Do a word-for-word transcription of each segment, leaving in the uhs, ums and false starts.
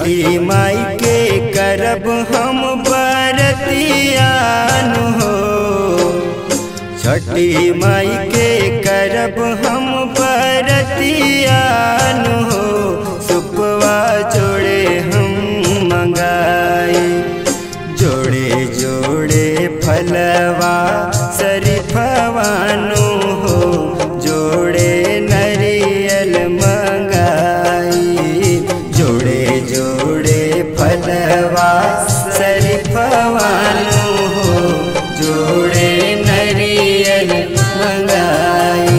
छठी माई के करब हम बरतियान हो। छठी माई के करब हम बरतियान हो। सुपवा जोड़े हम मंगाई, जोड़े जोड़े फलवा शरीफवानो हो। जोड़े नरियल मंगाई, जोड़े जोड़े फलवा शरीफवानो हो। जोड़े नरियल मंगाई।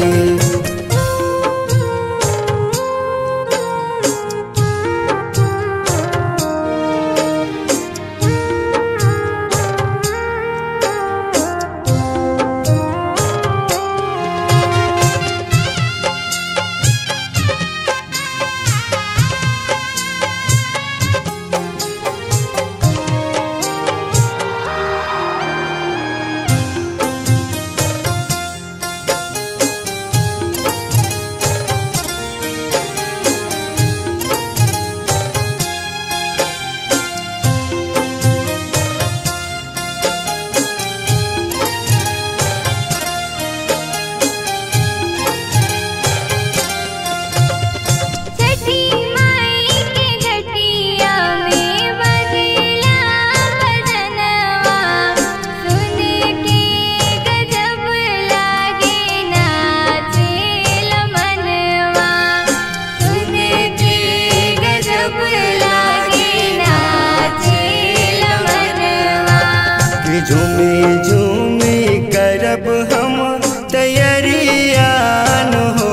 झूमी झूमी करब हम तैयारियान हो।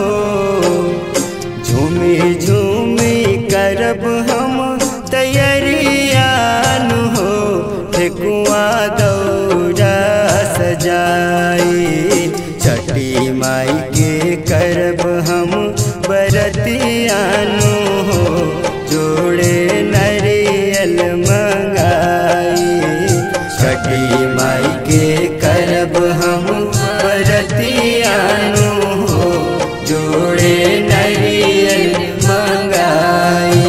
झूमी झूमी करब हम तैयारियान हो। ठेकुआ दौड़ा सजाई, छठी माई के करब हम बरतियान हो। जोड़े नरियल मंगाई, छठी माई के करब हम बरतियान हो। जोड़े नरियल मंगाई।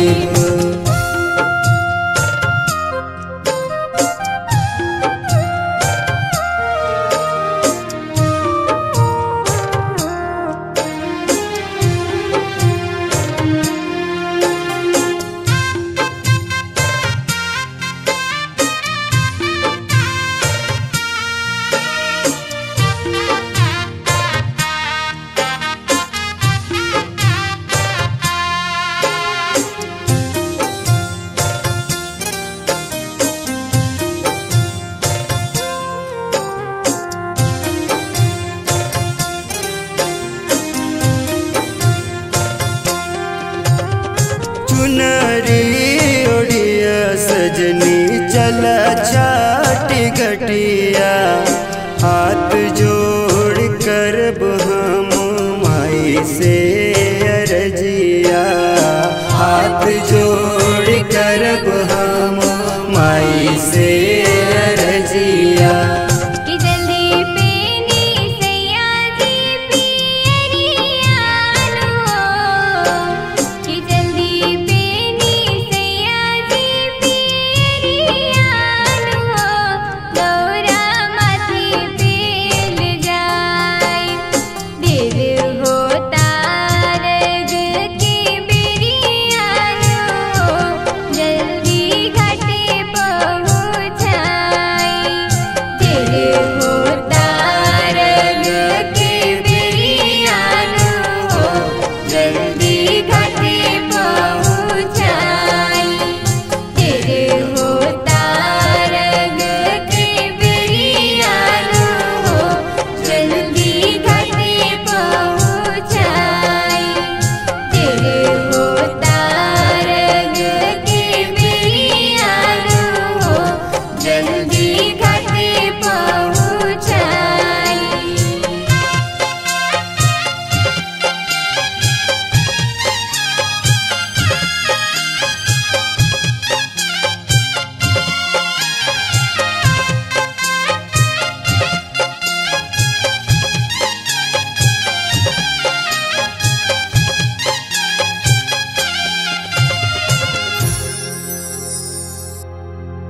चुनरी ओढ़िया सजनी चला छठी घटिया। हाथ जोड़ करब हम माई से अरजिया। हाथ जोड़ करब हम